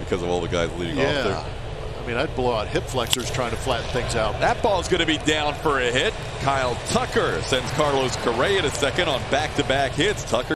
because of all the guys leading off there. I mean, I'd blow out hip flexors trying to flatten things out. That ball's going to be down for a hit. Kyle Tucker sends Carlos Correa to second on back-to-back hits. Tucker